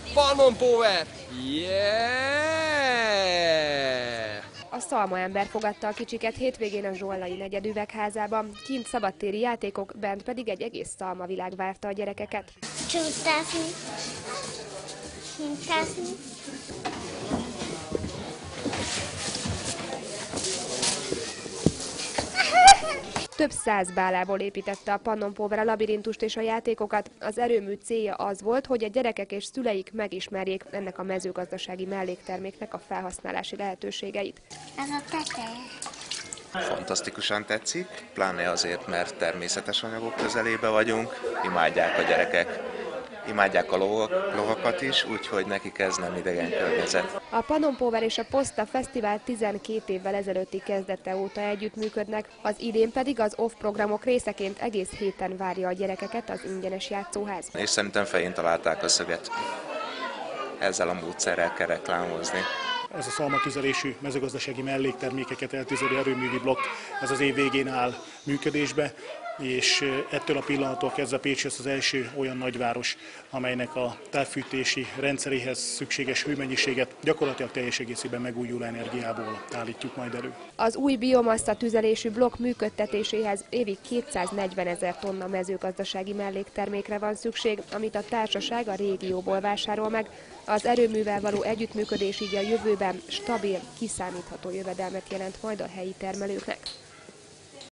Pannon Power! Yeah! A Szalma ember fogadta a kicsiket hétvégén a Zsollai negyedüvegházában, kint szabadtéri játékok, bent pedig egy egész szalmavilág várta a gyerekeket. Csutázni, mintázni. Több 100 bálából építette a Pannon Power a labirintust és a játékokat. Az erőmű célja az volt, hogy a gyerekek és szüleik megismerjék ennek a mezőgazdasági mellékterméknek a felhasználási lehetőségeit. Ez a teteje. Fantasztikusan tetszik, pláne azért, mert természetes anyagok közelébe vagyunk, imádják a gyerekek, imádják a lovakat is, úgyhogy nekik ez nem idegen környezet. A Pannon Power és a Posta Fesztivál 12 évvel ezelőtti kezdete óta együttműködnek, az idén pedig az OFF programok részeként egész héten várja a gyerekeket az ingyenes játszóház. És szerintem fején találták a szöget. Ezzel a módszerrel kell reklámozni. Ez a szalmatüzelésű mezőgazdasági melléktermékeket eltüzelő erőművi blokk, ez az év végén áll működésbe, és ettől a pillanattól kezdve Pécs lesz az első olyan nagyváros, amelynek a távfűtési rendszeréhez szükséges hőmennyiséget gyakorlatilag teljes egészében megújuló energiából állítjuk majd elő. Az új biomassa tüzelésű blokk működtetéséhez évi 240 000 tonna mezőgazdasági melléktermékre van szükség, amit a társaság a régióból vásárol meg. Az erőművel való együttműködés így a jövőben stabil, kiszámítható jövedelmet jelent majd a helyi termelőknek.